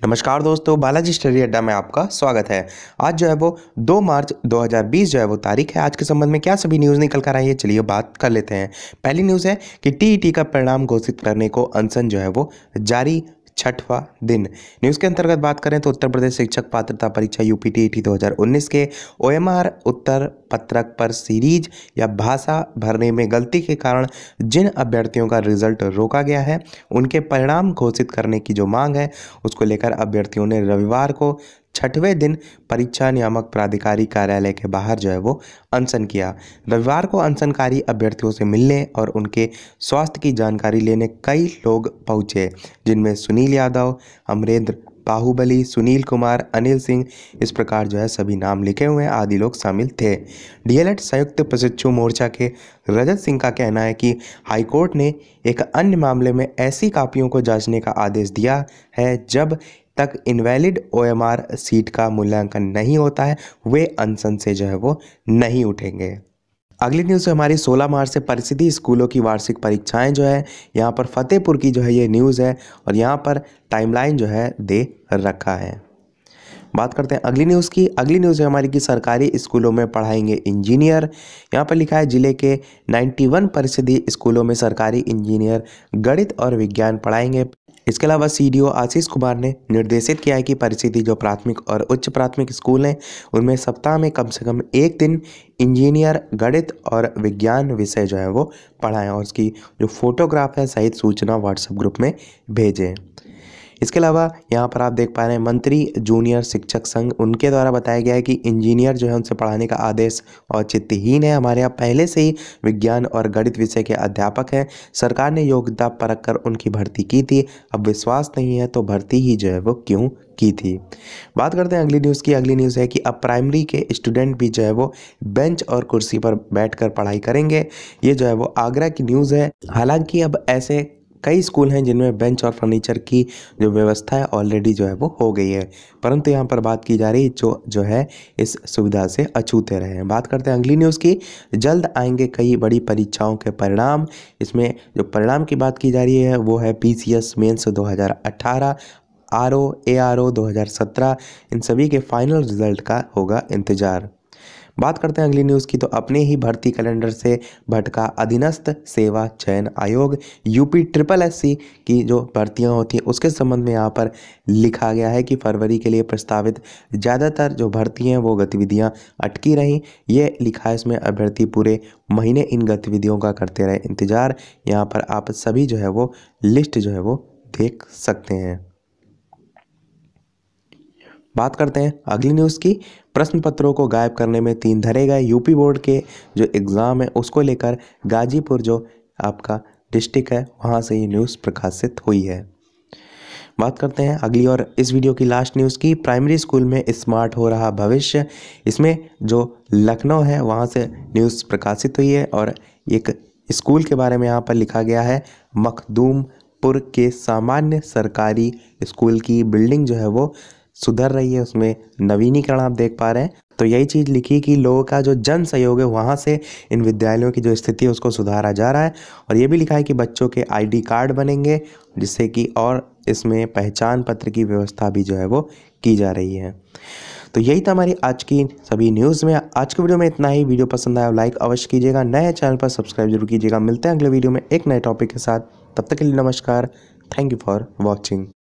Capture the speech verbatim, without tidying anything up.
नमस्कार दोस्तों, बालाजी स्टडी अड्डा में आपका स्वागत है। आज जो है वो दो मार्च दो हज़ार बीस जो है वो तारीख है। आज के संबंध में क्या सभी न्यूज़ निकल कर आई है, चलिए बात कर लेते हैं। पहली न्यूज़ है कि टीईटी का परिणाम घोषित करने को अनशन जो है वो जारी, छठवां दिन। न्यूज़ के अंतर्गत बात करें तो उत्तर प्रदेश शिक्षक पात्रता परीक्षा यूपी टीईटी दो हज़ार उन्नीस के ओएमआर उत्तर पत्रक पर सीरीज या भाषा भरने में गलती के कारण जिन अभ्यर्थियों का रिजल्ट रोका गया है, उनके परिणाम घोषित करने की जो मांग है, उसको लेकर अभ्यर्थियों ने रविवार को छठवें दिन परीक्षा नियामक प्राधिकारी कार्यालय के बाहर जो है वो अनशन किया। रविवार को अनशनकारी अभ्यर्थियों से मिलने और उनके स्वास्थ्य की जानकारी लेने कई लोग पहुंचे, जिनमें सुनील यादव, अमरेंद्र बाहुबली, सुनील कुमार, अनिल सिंह, इस प्रकार जो है सभी नाम लिखे हुए आदि लोग शामिल थे। डीएलएड संयुक्त प्रशिक्षु मोर्चा के रजत सिंह का कहना है कि हाईकोर्ट ने एक अन्य मामले में ऐसी कापियों को जांचने का आदेश दिया है जब तक इनवैलिड ओएमआर सीट का मूल्यांकन नहीं होता है, वे अनशन से जो है वो नहीं उठेंगे। अगली न्यूज़ हमारी सोलह मार्च से परिषदीय स्कूलों की वार्षिक परीक्षाएं जो है, यहाँ पर फतेहपुर की जो है ये न्यूज़ है और यहाँ पर टाइमलाइन जो है दे रखा है। बात करते हैं अगली न्यूज़ की। अगली न्यूज़ है हमारी कि सरकारी स्कूलों में पढ़ाएंगे इंजीनियर। यहाँ पर लिखा है जिले के इक्यानवे परिषदीय स्कूलों में सरकारी इंजीनियर गणित और विज्ञान पढ़ाएंगे। इसके अलावा सीडीओ आशीष कुमार ने निर्देशित किया है कि परिषदीय जो प्राथमिक और उच्च प्राथमिक स्कूल हैं, उनमें सप्ताह में कम से कम एक दिन इंजीनियर गणित और विज्ञान विषय जो है वो पढ़ाएं और उसकी जो फोटोग्राफ है सहित सूचना व्हाट्सएप ग्रुप में भेजें। इसके अलावा यहाँ पर आप देख पा रहे हैं मंत्री जूनियर शिक्षक संघ, उनके द्वारा बताया गया है कि इंजीनियर जो है उनसे पढ़ाने का आदेश औचित्यहीन है। हमारे यहाँ पहले से ही विज्ञान और गणित विषय के अध्यापक हैं। सरकार ने योग्यता परख कर उनकी भर्ती की थी, अब विश्वास नहीं है तो भर्ती ही जो है वो क्यों की थी। बात करते हैं अगली न्यूज़ की। अगली न्यूज़ है कि अब प्राइमरी के स्टूडेंट भी जो है वो बेंच और कुर्सी पर बैठकर पढ़ाई करेंगे। ये जो है वो आगरा की न्यूज़ है। हालांकि अब ऐसे कई स्कूल हैं जिनमें बेंच और फर्नीचर की जो व्यवस्था है ऑलरेडी जो है वो हो गई है, परंतु यहाँ पर बात की जा रही है जो जो है इस सुविधा से अछूते रहे हैं। बात करते हैं अगली न्यूज़ की। जल्द आएंगे कई बड़ी परीक्षाओं के परिणाम। इसमें जो परिणाम की बात की जा रही है वो है पीसीएस मेंस दो हज़ार अठारह, आरओ एआरओ दो हज़ार सत्रह, इन सभी के फाइनल रिजल्ट का होगा इंतज़ार। बात करते हैं अगली न्यूज़ की। तो अपने ही भर्ती कैलेंडर से भटका अधीनस्थ सेवा चयन आयोग। यूपी ट्रिपल एस सी की जो भर्तियां होती हैं उसके संबंध में यहाँ पर लिखा गया है कि फरवरी के लिए प्रस्तावित ज़्यादातर जो भर्ती हैं वो गतिविधियां अटकी रहीं। ये लिखा है इसमें, अभ्यर्थी पूरे महीने इन गतिविधियों का करते रहे इंतज़ार। यहाँ पर आप सभी जो है वो लिस्ट जो है वो देख सकते हैं। बात करते हैं अगली न्यूज़ की। प्रश्न पत्रों को गायब करने में तीन धरे गए। यूपी बोर्ड के जो एग्ज़ाम है उसको लेकर गाजीपुर जो आपका डिस्ट्रिक्ट है वहाँ से ये न्यूज़ प्रकाशित हुई है। बात करते हैं अगली और इस वीडियो की लास्ट न्यूज़ की। प्राइमरी स्कूल में स्मार्ट हो रहा भविष्य। इसमें जो लखनऊ है वहाँ से न्यूज़ प्रकाशित हुई है और एक स्कूल के बारे में यहाँ पर लिखा गया है। मखदूमपुर के सामान्य सरकारी स्कूल की बिल्डिंग जो है वो सुधर रही है, उसमें नवीनीकरण आप देख पा रहे हैं। तो यही चीज़ लिखी कि लोगों का जो जन सहयोग है वहाँ से इन विद्यालयों की जो स्थिति है उसको सुधारा जा रहा है। और ये भी लिखा है कि बच्चों के आईडी कार्ड बनेंगे, जिससे कि और इसमें पहचान पत्र की व्यवस्था भी जो है वो की जा रही है। तो यही था हमारी आज की सभी न्यूज़ में। आज के वीडियो में इतना ही। वीडियो पसंद आया लाइक अवश्य कीजिएगा, नए चैनल पर सब्सक्राइब जरूर कीजिएगा। मिलते हैं अगले वीडियो में एक नए टॉपिक के साथ। तब तक के लिए नमस्कार। Thank you for watching.